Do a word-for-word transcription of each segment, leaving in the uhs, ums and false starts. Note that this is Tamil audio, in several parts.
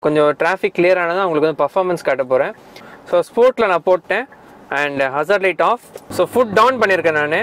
கொஞ்சம் டிராஃபிக் கிளியர் ஆனதான் உங்களுக்கு வந்து பர்ஃபார்மன்ஸ் காட்ட போகிறேன். ஸோ ஸ்போர்ட்டில் நான் போட்டேன் and hazard light off. So food down பண்ணியிருக்கேன் நான்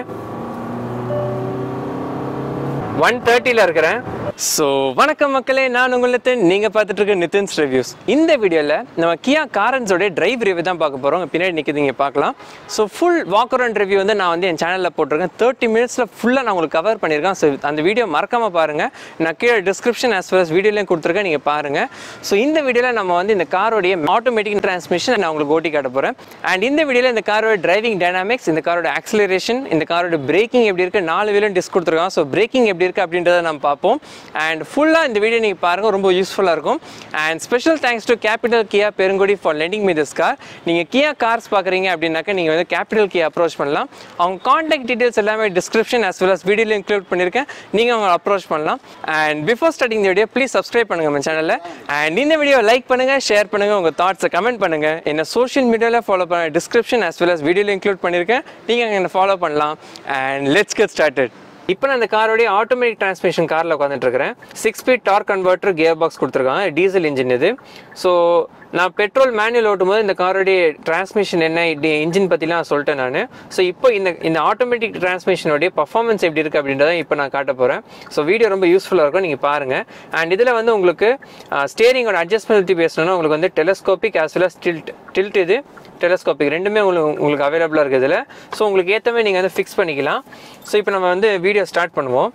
ஒன் தேர்ட்டியில் இருக்கிறேன். ஸோ வணக்கம் மக்களே, நான் உங்கள் நித்தின், நீங்கள் பார்த்துட்டு இருக்க நித்தின்ஸ் ரிவ்யூஸ். இந்த வீடியோவில் நம்ம கியா காரன்ஸோடைய டிரைவ் ரிவ்யூ தான் பார்க்க போகிறோம். பின்னாடி நிற்கிது நீங்கள் பார்க்கலாம். So full walk around review வந்து நான் வந்து என் சேனலில் போட்டிருக்கேன். தேர்ட்டி மினிட்ஸில் ஃபுல்லாக நான் உங்களுக்கு கவர் பண்ணியிருக்கேன். ஸோ அந்த வீடியோ மறக்காமல் பாருங்கள். நான் கீழே டிஸ்கிரிப்ஷன் ஆஸ் வெல் அஸ் வீடியோலையும் கொடுத்துருக்கேன், நீங்கள் பாருங்கள். ஸோ இந்த வீடியோவில் நம்ம வந்து இந்த காரோடைய ஆட்டோமேட்டிக் டிரான்ஸ்மிஷன் நான் உங்களுக்கு ஓட்டி காட்ட போகிறேன். அண்ட் இந்த வீடியோவில் இந்த காரோட டிரைவிங் டைனாமிக்ஸ், இந்த காரோட ஆக்சிலரேஷன், இந்த காரோட பிரேக்கிங் எப்படி இருக்குது, நாலு வீலும் டிஸ்க் கொடுத்துருக்காங்க. ஸோ பிரேக்கிங் எப்படி இருக்குது அப்படின்றத நம்ம பார்ப்போம். அண்ட் ஃபுல்லாக இந்த வீடியோ நீங்கள் பாருங்கள், ரொம்ப யூஸ்ஃபுல்லாக இருக்கும். And special thanks to capital Kia Perungudi for lending me this car. நீங்கள் கியா கார்ஸ் பார்க்குறீங்க அப்படின்னாக்கா நீங்கள் வந்து கேபிட்டல் கியா அப்ரோச் பண்ணலாம். அவங்க காண்டாக்ட் டீட்டெயில்ஸ் எல்லாமே டிஸ்கிரிப்ஷன் ஆஸ் வெல் அஸ் வீடியோவில் இன்க்ளூட் பண்ணியிருக்கேன், நீங்கள் அவங்க அப்ரோச் பண்ணலாம். அண்ட் பிஃபோர் ஸ்டார்டிங் இந்த வீடியோ ப்ளீஸ் சப்ஸ்கிரைப் பண்ணுங்கள் நம்ம சேனலில். அண்ட் இந்த வீடியோ லைக் பண்ணுங்கள், ஷேர் பண்ணுங்கள், உங்கள் தாட்ஸை கமெண்ட் பண்ணுங்கள். என்ன சோஷியல் மீடியாவில் ஃபாலோ பண்ண டிஸ்கிரிப்ஷன் ஆஸ் வெல் அஸ் வீடியோவில் இன்க்ளூட் பண்ணியிருக்கேன், நீங்கள் அங்கே என்ன ஃபாலோ பண்ணலாம். And let's get started. இப்போ நான் இந்த காரோடைய ஆட்டோமேட்டிக் டிரான்ஸ்மிஷன் காரில் உட்காந்துட்டு இருக்கிறேன். Six speed torque converter, gear box கொடுத்துருக்காங்க, டீசல் இன்ஜின் இது. ஸோ நான் பெட்ரோல் மேனுவல் ஓட்டும் போது இந்த காரோடைய டிரான்ஸ்மிஷன் என்ன இன்ஜின் பற்றிலாம் சொல்லிட்டேன் நான். ஸோ இப்போ இந்த இந்த ஆட்டோமேட்டிக் டிரான்ஸ்மிஷனுடைய பர்ஃபார்மன்ஸ் எப்படி இருக்குது அப்படின்றத இப்போ நான் காட்ட போகிறேன். ஸோ வீடியோ ரொம்ப யூஸ்ஃபுல்லாக இருக்கும், நீங்கள் பாருங்கள். அண்ட் இதில் வந்து உங்களுக்கு ஸ்டேரிங்கோட அட்ஜஸ்ட்மெண்ட் பேசணும்னா உங்களுக்கு வந்து telescopic as well as tilt tilt இது டெலஸ்கோபிக் ரெண்டுமே உங்களுக்கு உங்களுக்கு அவைலபிளாக இருக்குது இதில். ஸோ உங்களுக்கு ஏற்றமே நீங்கள் வந்து ஃபிக்ஸ் பண்ணிக்கலாம். ஸோ இப்போ நம்ம வந்து வீடியோ ஸ்டார்ட் பண்ணுவோம்.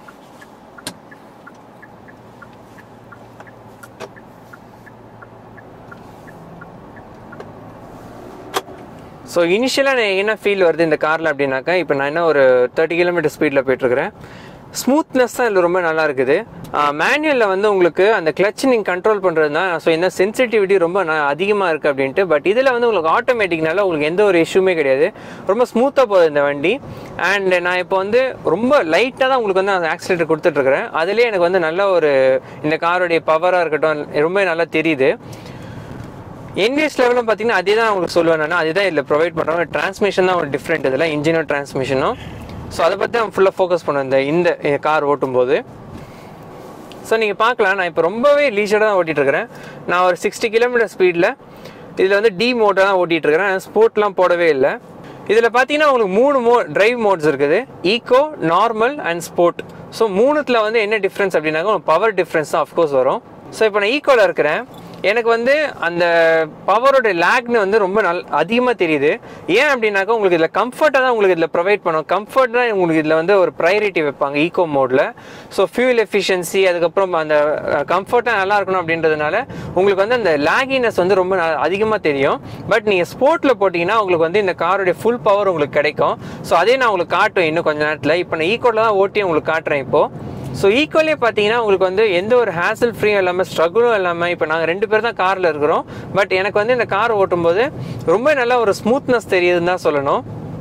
ஸோ இனிஷியலாக நான் என்ன ஃபீல் வருது இந்த காரில் அப்படின்னாக்கா, இப்போ நான் என்ன ஒரு தேர்ட்டி கிலோமீட்டர் ஸ்பீடில் போயிட்டுருக்கிறேன். ஸ்மூத்னஸ் தான் இதில் ரொம்ப நல்லா இருக்குது. மேனுவலில் வந்து உங்களுக்கு அந்த கிளச் நீங்கள் கண்ட்ரோல் பண்ணுறது தான். ஸோ இந்த சென்சிட்டிவிட்டி ரொம்ப அதிகமாக இருக்குது அப்படின்ட்டு. பட் இதில் வந்து உங்களுக்கு ஆட்டோமேட்டிக்னால உங்களுக்கு எந்த ஒரு இஷ்யூமே கிடையாது, ரொம்ப ஸ்மூத்தாக போகுது இந்த வண்டி. அண்ட் நான் இப்போ வந்து ரொம்ப லைட்டாக தான் உங்களுக்கு வந்து அந்த ஆக்சிலேட்டர் கொடுத்துட்ருக்குறேன். அதுலேயே எனக்கு வந்து நல்ல ஒரு இந்த காரோடைய பவராக இருக்கட்டும் ரொம்ப நல்லா தெரியுது. என்விஎஸ் லெவலும் பார்த்தீங்கன்னா அதே தான் உங்களுக்கு சொல்லுவேன் நான், அதே தான் இதில் ப்ரொவைட் பண்ணுறாங்க. டிரான்ஸ்மிஷன் தான் ஒரு டிஃப்ரெண்ட் இதில், இன்ஜினும் டிரான்ஸ்மிஷனும். ஸோ அதை பற்றி நான் ஃபுல்லாக ஃபோக்கஸ் பண்ணுவேன் இந்த இந்த கார் ஓட்டும்போது. ஸோ நீங்கள் பார்க்கலாம், நான் இப்போ ரொம்பவே லீஷராக தான் ஓட்டிகிட்ருக்கிறேன். நான் ஒரு சிக்ஸ்டி கிலோமீட்டர் ஸ்பீடில் இதில் வந்து டி மோட்டாக தான் ஓட்டிகிட்ருக்கிறேன். ஸ்போர்ட்லாம் போடவே இல்லை. இதில் பார்த்தீங்கன்னா உங்களுக்கு மூணு மோ டிரைவ் மோட்ஸ் இருக்குது, eco, normal and sport. So மூணுத்தில் வந்து என்ன டிஃப்ரென்ஸ் அப்படின்னாக்கா பவர் டிஃப்ரென்ஸ் தான் அஃப்கோர்ஸ் வரும். ஸோ இப்போ நான் ஈகோவில் இருக்கிறேன், எனக்கு வந்து அந்த பவரோட லேக்னு வந்து ரொம்ப நல் அதிகமாக தெரியுது. ஏன் அப்படின்னாக்கா உங்களுக்கு இதில் கம்ஃபர்ட்டாக தான் உங்களுக்கு இதில் ப்ரொவைட் பண்ணும். கம்ஃபர்ட் தான் உங்களுக்கு இதில் வந்து ஒரு ப்ரையாரிட்டி வைப்பாங்க ஈகோ மோடில். ஸோ ஃபியூல் எஃபிஷியன்சி அதுக்கப்புறம் அந்த கம்ஃபர்ட்டாக நல்லா இருக்கணும் அப்படின்றதுனால உங்களுக்கு வந்து அந்த லேகினஸ் வந்து ரொம்ப அதிகமாக தெரியும். பட் நீங்கள் ஸ்போர்ட்டில் போட்டிங்கன்னா உங்களுக்கு வந்து இந்த காரோடைய ஃபுல் பவர் உங்களுக்கு கிடைக்கும். ஸோ அதே நான் உங்களுக்கு காட்டுவேன் இன்னும் கொஞ்சம் நேரத்தில். இப்போ நான் ஈகோவில் தான் ஓட்டி உங்களுக்கு காட்டுறேன் இப்போது. ஸோ ஈக்குவலே பார்த்தீங்கன்னா உங்களுக்கு வந்து எந்த ஒரு ஹேசல் ஃப்ரீயும் இல்லாமல் ஸ்ட்ரகுளும் இல்லாமல் இப்போ நாங்கள் ரெண்டு பேர் தான் காரில் இருக்கிறோம். பட் எனக்கு வந்து இந்த கார் ஓட்டும்போது ரொம்ப நல்ல ஒரு ஸ்மூத்னஸ் தெரியுதுன்னு தான் சொல்லணும்.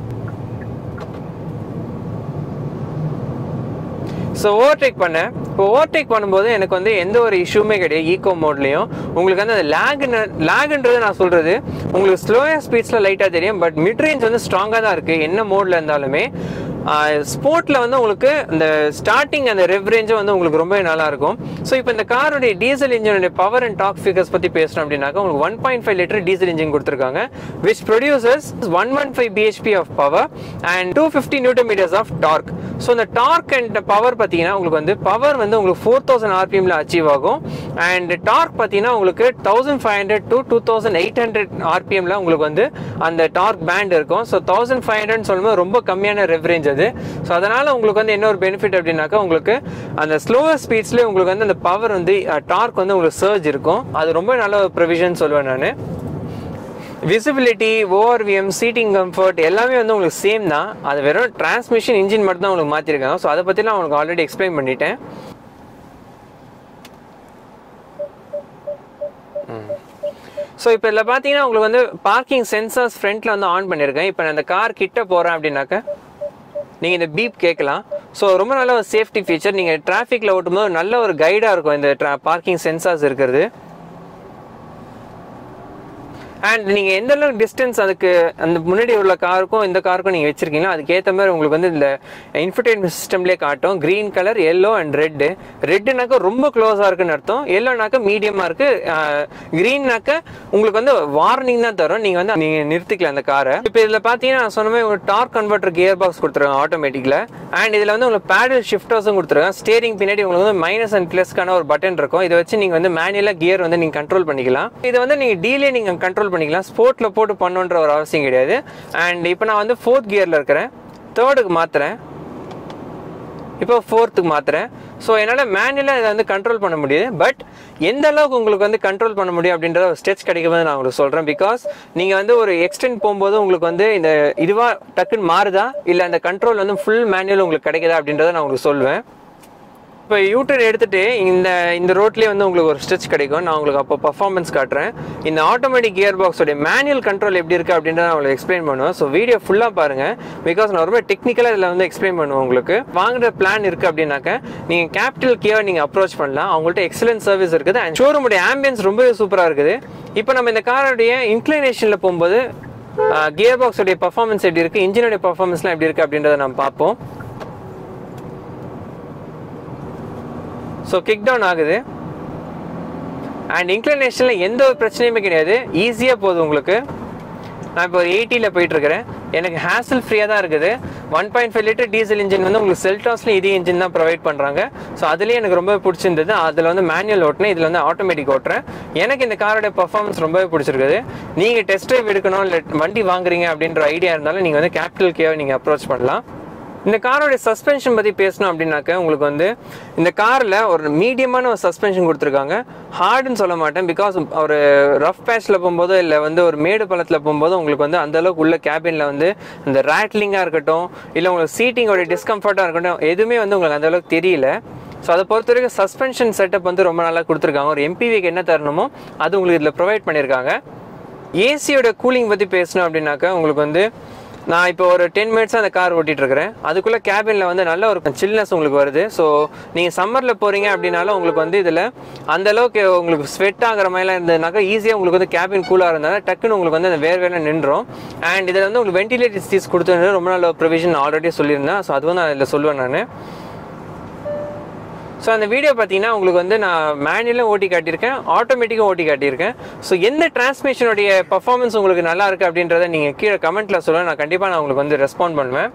ஸோ ஓவர்டேக் பண்ணேன். இப்போ ஓவர்டேக் பண்ணும்போது எனக்கு வந்து எந்த ஒரு இஷ்யூமே கிடையாது ஈகோ மோட்லேயும். உங்களுக்கு வந்து அந்த லேக்னு லேகுன்றது நான் சொல்கிறது உங்களுக்கு ஸ்லோயர் ஸ்பீட்ஸில் லைட்டாக தெரியும். பட் மிட் ரேஞ்ச் வந்து ஸ்ட்ராங்காக தான் இருக்குது என்ன மோடில் இருந்தாலுமே. ஸ்போர்ட்டில் வந்து உங்களுக்கு இந்த ஸ்டார்டிங் அந்த ரெவ் ரேஞ்சும் வந்து உங்களுக்கு ரொம்ப நல்லா இருக்கும். ஸோ இப்போ இந்த காரோடைய டீசல் இன்ஜினுடைய பவர் அண்ட் டார்க் ஃபிகர்ஸ் பற்றி பேசணும் அப்படின்னாக்கா உங்களுக்கு one point five litre diesel engine கொடுத்துருக்காங்க, which producers one one five BHP of power and two fifty newton metres of torque. So இந்த டார்க் அண்ட் பவர் பார்த்தீங்கன்னா உங்களுக்கு வந்து பவர் வந்து உங்களுக்கு ஃபோர் தௌசண்ட் ஆர்பிஎம்ல அச்சீவ் ஆகும். அண்ட் டார்க் பார்த்தீங்கன்னா உங்களுக்கு thousand five hundred to two thousand eight hundred ஆர்பிஎம்ல உங்களுக்கு வந்து அந்த டார்க் பேண்ட் இருக்கும். ஸோ தௌசண்ட் ஃபைவ் ஹண்ட்ரட் சொல்லும்போது ரொம்ப கம்மியான ரெவ் ரேஞ்ச். ஸோ அதனால உங்களுக்கு வந்து என்ன ஒரு பெனிஃபிட் அப்படின்னாக்கா உங்களுக்கு அந்த ஸ்லோவர் ஸ்பீட்ஸ்லேயே உங்களுக்கு வந்து அந்த பவர் வந்து டார்க் வந்து உங்களுக்கு சர்ஜ் இருக்கும். அது ரொம்ப நல்ல ஒரு ப்ரொவிஷன் சொல்லுவேன் நான். விசிபிலிட்டி, ஓஆர்விஎம், சீட்டிங் கம்ஃபர்ட் எல்லாமே வந்து உங்களுக்கு சேம் தான். அது வெறும் டிரான்ஸ்மிஷன் இன்ஜின் மட்டும் தான் உங்களுக்கு மாற்றிருக்காங்க. ஸோ அதை பற்றிலாம் உங்களுக்கு ஆல்ரெடி எக்ஸ்பிளைன் பண்ணிட்டேன். ஸோ இப்போ இதில் பார்த்தீங்கன்னா உங்களுக்கு வந்து பார்க்கிங் சென்சார்ஸ் ஃப்ரண்ட்டில் வந்து ஆன் பண்ணியிருக்கேன். இப்போ நான் இந்த கார் கிட்ட போகிறேன் அப்படின்னாக்கா நீங்கள் இந்த பீப் கேட்கலாம். ஸோ ரொம்ப நல்ல ஒரு சேஃப்டி ஃபீச்சர். நீங்கள் டிராஃபிக்கில் ஓட்டும்போது நல்ல ஒரு கைடாக இருக்கும் இந்த பார்க்கிங் சென்சார்ஸ் இருக்கிறது. அண்ட் நீங்கள் எந்த அளவுக்கு டிஸ்டன்ஸ் அதுக்கு அந்த முன்னாடி உள்ள காருக்கும் இந்த காருக்கும் நீங்கள் வச்சுருக்கீங்களோ அதுக்கேற்ற மாதிரி உங்களுக்கு வந்து இந்த இன்ஃபர்டெயின்மெண்ட் சிஸ்டம்லேயே காட்டும். Green colour, yellow and red. ரெட்டுனாக்கா ரொம்ப க்ளோஸாக இருக்குன்னு அர்த்தம், எல்லோனாக்கா மீடியமாக இருக்குது, க்ரீன்னாக்கா உங்களுக்கு வந்து வார்னிங் தான் தரும், நீங்கள் வந்து நீங்கள் நிறுத்திக்கலாம் அந்த காரை. இப்போ இதில் பார்த்தீங்கன்னா நான் சொன்ன மாதிரி ஒரு டார்க் கன்வெர்ட்டர் கியர் பாக்ஸ் கொடுத்துருக்காங்க ஆட்டோமேட்டிக்கில். அண்ட் இதில் வந்து உங்களுக்கு பேடல் ஷிஃப்டர்ஸும் கொடுத்துருக்காங்க. ஸ்டேரிங் பின்னாடி உங்களுக்கு வந்து மைனஸ் அண்ட் ப்ளஸ்க்கான ஒரு பட்டன் இருக்கும். இதை வச்சு நீங்கள் வந்து மேனுவலாக கியர் வந்து நீங்கள் கண்ட்ரோல் பண்ணிக்கலாம். இதை வந்து நீங்கள் டீலே நீங்கள் கண்ட்ரோல் பண்ணிக்கலாம், ஸ்போர்ட்டில் போட்டு பண்ணுன்ற ஒரு அவசியம் கிடையாது. அண்ட் இப்போ நான் வந்து ஃபோர்த் கியரில் இருக்கிறேன், தேர்டுக்கு மாற்றுறேன், இப்போ ஃபோர்த்துக்கு மாற்றுறேன். ஸோ என்னால் மேனுவலாக இதை வந்து கண்ட்ரோல் பண்ண முடியுது. பட் எந்த அளவுக்கு உங்களுக்கு வந்து கண்ட்ரோல் பண்ண முடியும் அப்படின்றத ஒரு ஸ்டெச் கிடைக்கும்போது நான் உங்களுக்கு சொல்கிறேன். பிகாஸ் நீங்கள் வந்து ஒரு எக்ஸ்டெண்ட் போகும்போது உங்களுக்கு வந்து இந்த இதுவாக டக்குன்னு மாறுதா இல்லை அந்த கண்ட்ரோல் வந்து ஃபுல் மேனுவல் உங்களுக்கு கிடைக்குதா அப்படின்றத நான் உங்களுக்கு சொல்வேன். இப்போ யூட்டர் எடுத்துகிட்டு இந்த இந்த ரோட்லேயே வந்து உங்களுக்கு ஒரு ஸ்ட்ரெச் கிடைக்கும். நான் உங்களுக்கு அப்போ பர்ஃபார்மன்ஸ் காட்டுறேன். இந்த ஆட்டோமேட்டிக் கியர் பாக்ஸோடைய மேனுவல் கண்ட்ரோல் எப்படி இருக்குது அப்படின்றத நான் உங்களுக்கு எக்ஸ்பிளைன் பண்ணுவேன். ஸோ வீடியோ ஃபுல்லாக பாருங்கள், பிகாஸ் நான் ரொம்ப டெக்னிக்கலாக இதில் வந்து எக்ஸ்பிளைன் பண்ணுவேன். உங்களுக்கு வாங்குற பிளான் இருக்குது அப்படின்னாக்க நீங்கள் கேபிட்டல் கியர் நீங்கள் அப்ரோச் பண்ணலாம். அவங்கள்ட்ட எக்ஸலன்ட் சர்வீஸ் இருக்குது அண்ட் ஷோரூமுடைய ஆம்பியன்ஸ் ரொம்பவே சூப்பராக இருக்குது. இப்போ நம்ம இந்த காரோடைய இன்க்ளினேஷனில் போகும்போது கியர் பாக்ஸோடைய பர்ஃபார்மன்ஸ் எப்படி இருக்குது, இன்ஜினுடைய பர்ஃபார்மன்ஸ்லாம் எப்படி இருக்குது அப்படின்றத நம்ம பார்ப்போம். ஸோ கிக் டவுன் ஆகுது அண்ட் இன்க்ளினேஷனில் எந்த ஒரு பிரச்சனையுமே கிடையாது, ஈஸியாக போகுது உங்களுக்கு. நான் இப்போ ஒரு எயிட்டியில் போயிட்டுருக்கிறேன், எனக்கு ஹேசல் ஃப்ரீயாக தான் இருக்குது. One point five litre diesel engine வந்து உங்களுக்கு செல்டாஸ்லேயும் இதே இன்ஜின் தான் ப்ரொவைட் பண்ணுறாங்க. ஸோ அதுலேயே எனக்கு ரொம்ப பிடிச்சிருந்தது. அதில் வந்து மேனுவல் ஓட்டினேன், இதில் வந்து ஆட்டோமேட்டிக் ஓட்டுறேன். எனக்கு இந்த காரோட பர்ஃபார்மன்ஸ் ரொம்பவே பிடிச்சிருக்குது. நீங்கள் டெஸ்ட் ட்ரைவ் எடுக்கணும் இல்லை வண்டி வாங்குறீங்க அப்படின்ற ஐடியா இருந்தாலும் நீங்கள் வந்து கேபிட்டல் கியர் நீங்கள் அப்ரோச் பண்ணலாம். இந்த காரோடைய சஸ்பென்ஷன் பற்றி பேசணும் அப்படின்னாக்க உங்களுக்கு வந்து இந்த காரில் ஒரு மீடியமான ஒரு சஸ்பென்ஷன் கொடுத்துருக்காங்க. ஹார்டுன்னு சொல்ல மாட்டேன், பிகாஸ் ஒரு ரஃப் பேட்சில் போகும்போதோ இல்லை வந்து ஒரு மேடு பள்ளத்தில் போகும்போது உங்களுக்கு வந்து அந்தளவுக்கு உள்ள கேபினில் வந்து இந்த ரேட்லிங்காக இருக்கட்டும் இல்லை உங்களுக்கு சீட்டிங்கோடைய டிஸ்கம்ஃபர்ட்டாக இருக்கட்டும் எதுவுமே வந்து உங்களுக்கு அந்தளவுக்கு தெரியல. ஸோ அதை பொறுத்த வரைக்கும் சஸ்பென்ஷன் செட்டப் வந்து ரொம்ப நல்லா கொடுத்துருக்காங்க. ஒரு எம்பிவிக்கு என்ன தரணுமோ அது உங்களுக்கு இதில் ப்ரொவைட் பண்ணியிருக்காங்க. ஏசியோட கூலிங் பற்றி பேசணும் அப்படின்னாக்கா உங்களுக்கு வந்து நான் இப்போ ஒரு டென் மினிட்ஸாக அந்த கார் ஓட்டிகிட்டு இருக்கிறேன். அதுக்குள்ளே கேபினில் வந்து நல்ல ஒரு சில்னஸ் உங்களுக்கு வருது. ஸோ நீங்கள் சம்மரில் போகிறீங்க அப்படின்னாலும் உங்களுக்கு வந்து இதில் அந்தளவுக்கு உங்களுக்கு ஸ்வெட் ஆகிற மாதிரிலாம் இருந்ததுனாக்கா ஈஸியாக உங்களுக்கு வந்து கேபின் கூலாக இருந்தாலும் டக்குன்னு உங்களுக்கு வந்து அந்த வேறு வேலை நின்றோம். அண்ட் இதில் வந்து உங்களுக்கு வென்டிலேட்டர் சீட்ஸ் கொடுத்தது ரொம்ப நல்ல ப்ரொவிஷன் ஆல்ரெடி சொல்லியிருந்தேன். ஸோ அது வந்து அதில் சொல்லுவேன் நான். ஸோ அந்த வீடியோ பார்த்தீங்கன்னா உங்களுக்கு வந்து நான் மேனுவலும் ஓட்டி காட்டியிருக்கேன், ஆட்டோமேட்டிக்கும் ஓட்டி காட்டியிருக்கேன். ஸோ எந்த டிரான்ஸ்மிஷனுடைய பர்ஃபார்மன்ஸ் உங்களுக்கு நல்லா இருக்குது அப்படின்றத நீங்கள் கீழே கமெண்ட்டில் சொல்லுங்கள், நான் கண்டிப்பாக நான் உங்களுக்கு வந்து ரெஸ்பாண்ட் பண்ணுவேன்.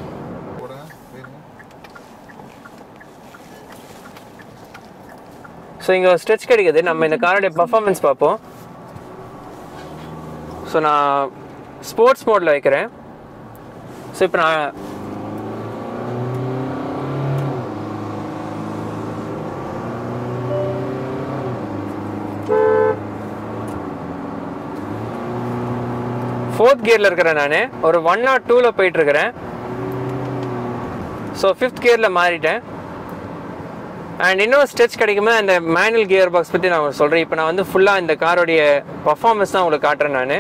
ஸோ இங்கே ஒரு ஸ்ட்ரெச் கிடைக்குது, நம்ம இந்த காரோடைய பர்ஃபார்மன்ஸ் பார்ப்போம். ஸோ நான் ஸ்போர்ட்ஸ் மோடில் வைக்கிறேன். ஸோ இப்போ நான் ஃபோர்த் கியரில் இருக்கிறேன், நான் ஒரு ஒன் நாட் டூவில் போயிட்டுருக்கிறேன். ஸோ ஃபிஃப்த் கியரில் மாறிட்டேன். அண்ட் இன்னொரு ஸ்ட்ரெச் கிடைக்கும்போது அந்த மேனுவல் கியர் பாக்ஸ் பற்றி நான் உங்களுக்கு சொல்கிறேன். இப்போ நான் வந்து ஃபுல்லாக இந்த காரோடைய பர்ஃபார்மன்ஸ் தான் உங்களுக்கு காட்டுறேன். நான்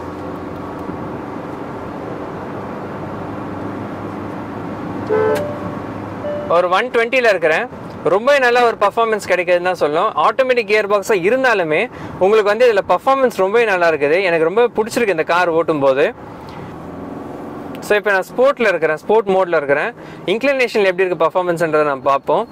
ஒரு ஒன் டுவெண்ட்டியில் இருக்கிறேன். ரொம்ப நல்ல ஒரு பர்ஃபார்மன்ஸ் கிடைக்குதுன்னு தான் சொல்லும். ஆட்டோமேட்டிக் கியர் பாக்ஸாக இருந்தாலுமே உங்களுக்கு வந்து இதில் பர்ஃபார்மன்ஸ் ரொம்பவே நல்லா இருக்குது. எனக்கு ரொம்ப பிடிச்சிருக்கு இந்த கார் ஓட்டும் போது. ஸோ இப்போ நான் ஸ்போர்ட்டில் இருக்கிறேன், ஸ்போர்ட் மோடில் இருக்கிறேன். இன்க்ளினேஷனில் எப்படி இருக்குது பர்ஃபார்மன்ஸ்ன்றதை நம்ம பார்ப்போம்.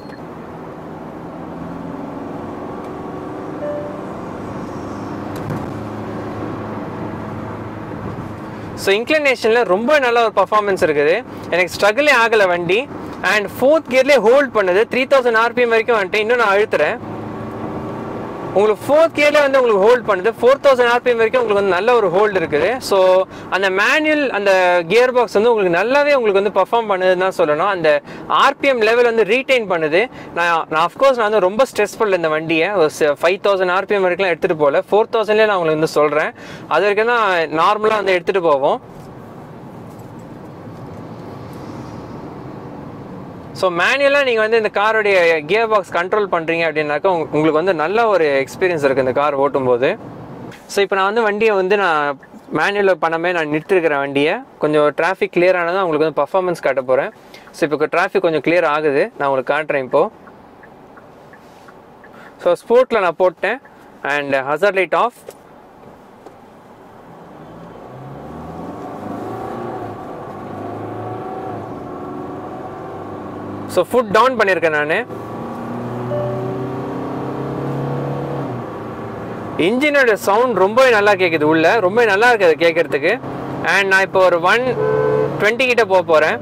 ஸோ இன்க்ளினேஷனில் ரொம்ப நல்ல ஒரு பர்ஃபார்மன்ஸ் இருக்குது. எனக்கு ஸ்ட்ரகிளே ஆகலை வண்டி. அண்ட் ஃபோர்த் கியர்லேயே ஹோல்ட் பண்ணுது. த்ரீ தௌசண்ட் ஆர்பிஎம் வரைக்கும் வந்துட்டு இன்னும் நான் அழுத்துறேன். உங்களுக்கு ஃபோர்த் கியர்லேயே வந்து உங்களுக்கு ஹோல்ட் பண்ணுது. ஃபோர் தௌசண்ட் ஆர்பிஎம் வரைக்கும் உங்களுக்கு வந்து நல்ல ஒரு ஹோல்டு இருக்குது. ஸோ அந்த மேனுவல் அந்த கியர் பாக்ஸ் வந்து உங்களுக்கு நல்லாவே உங்களுக்கு வந்து பர்ஃபார்ம் பண்ணுதுன்னு தான் சொல்லணும். அந்த ஆர்பிஎம் லெவல் வந்து ரீட்டைன் பண்ணுது. நான் நான் அஃப்கோர்ஸ் நான் வந்து ரொம்ப ஸ்ட்ரெஸ் பண்ணல இந்த வண்டியை. ஒரு ஃபைவ் தௌசண்ட் ஆர்பிஎம் வரைக்கும் எடுத்துகிட்டு போகல. ஃபோர் தௌசண்ட்லேயே நான் உங்களுக்கு வந்து சொல்கிறேன். அது வரைக்கும் தான் நார்மலாக வந்து எடுத்துகிட்டு போவோம். ஸோ மேனுவலாக நீங்கள் வந்து இந்த காரோடைய கியர் பாக்ஸ் கண்ட்ரோல் பண்ணுறீங்க அப்படின்னாக்கா உங்களுக்கு வந்து நல்ல ஒரு எக்ஸ்பீரியன்ஸ் இருக்குது இந்த கார் ஓட்டும்போது. ஸோ இப்போ நான் வந்து வண்டியை வந்து நான் மேனுவலில் பண்ணாமல் நான் நிறுத்திருக்கிறேன் வண்டியை. கொஞ்சம் டிராஃபிக் கிளியர் ஆனதான் உங்களுக்கு வந்து பர்ஃபார்மன்ஸ் காட்ட போகிறேன். ஸோ இப்போ டிராஃபிக் கொஞ்சம் கிளியர் ஆகுது, நான் உங்களுக்கு காட்டுறேன் இப்போது. ஸோ ஸ்போர்ட்டில் நான் போட்டேன் and hazard light off. So food down பண்ணியிருக்கேன் நான். இன்ஜினோட சவுண்ட் ரொம்பவே நல்லா கேட்குது உள்ள, ரொம்ப நல்லா இருக்குது கேட்கறதுக்கு. அண்ட் நான் இப்போ ஒரு ஒன் டுவெண்ட்டி கிட்ட போக போகிறேன்.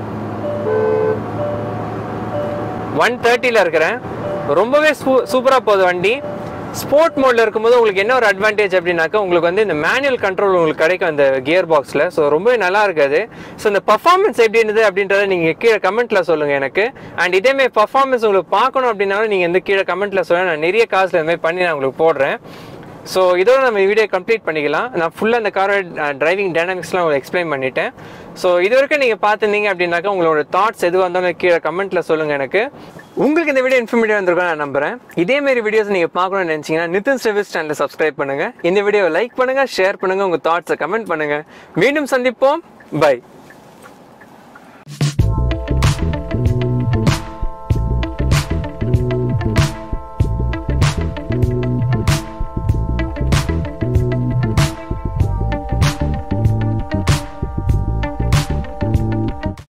ஒன் தேர்ட்டியில் இருக்கிறேன். ரொம்பவே சூ சூப்பராக போகுது வண்டி. ஸ்போர்ட் மோடில் இருக்கும்போது உங்களுக்கு என்ன ஒரு அட்வான்டேஜ் அப்படின்னாக்கா, உங்களுக்கு வந்து இந்த மேனுவல் கண்ட்ரோல் உங்களுக்கு கிடைக்கும் அந்த கியர் பாக்ஸில். ஸோ ரொம்பவே நல்லா இருக்காது. ஸோ இந்த பர்ஃபார்மன்ஸ் எப்படி இருந்தது அப்படின்றத நீங்கள் கீழே கமெண்ட்டில் சொல்லுங்கள் எனக்கு. அண்ட் இதேமாதிரி பர்ஃபார்மன்ஸ் உங்களுக்கு பார்க்கணும் அப்படின்னாலும் நீங்கள் வந்து கீழே கமெண்ட்டில் சொல்லுங்கள். நான் நிறைய காசில் இதுமாதிரி பண்ணி நான் உங்களுக்கு போடுறேன். ஸோ இதோட நம்ம வீடியோ கம்ப்ளீட் பண்ணிக்கலாம். நான் ஃபுல்லாக அந்த காரோட டிரைவிங் டைனாமிக்ஸ்லாம் உங்களுக்கு எக்ஸ்பிளைன் பண்ணிட்டேன். ஸோ இது வரைக்கும் நீங்கள் பார்த்துருந்தீங்க அப்படின்னாக்கா உங்களோட தாட்ஸ் எதுவாக இருந்தாலும் கீழே கமெண்ட்டில் சொல்லுங்கள் எனக்கு. உங்களுக்கு இந்த வீடியோ இன்ஃபர்மேட்டிவ் வந்திருக்கும் நான் நம்புறேன். இதேமாரி வீடியோஸ் நீங்கள் பார்க்கணும்னு நினச்சிங்கன்னா நித்தின்ஸ் ரிவ்யூஸ் சேனலை சப்ஸ்கிரைப் பண்ணுங்கள். இந்த வீடியோவை லைக் பண்ணுங்கள், ஷேர் பண்ணுங்கள், உங்கள் தாட்ஸை கமெண்ட் பண்ணுங்கள். மீண்டும் சந்திப்போம். பை.